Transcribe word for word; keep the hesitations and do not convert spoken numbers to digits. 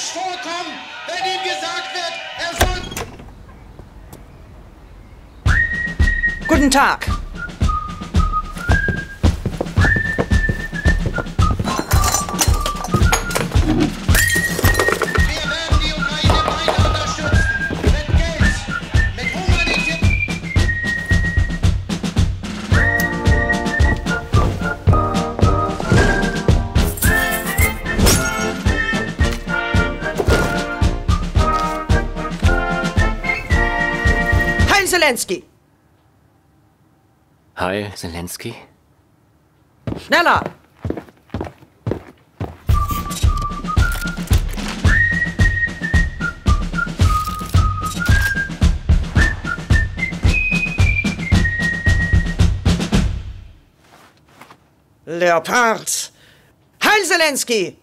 nicht vorkommen, wenn ihm gesagt wird, er soll... Guten Tag. Wir werden die Ukraine weiter unterstützen. Mit Geld, mit Humanität. Heil Zelensky. Hi, Zelensky. Schneller. Leopard. Heil Zelensky.